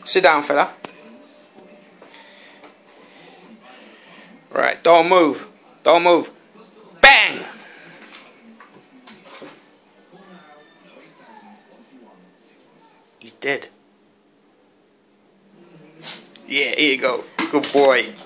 Sit down, fella. Right, don't move. Don't move. Bang! He's dead. Yeah, here you go. Good boy.